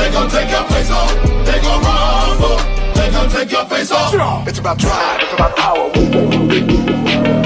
They gon' take your face off. They gon' rumble. They gon' take your face off. It's about drive. It's about power.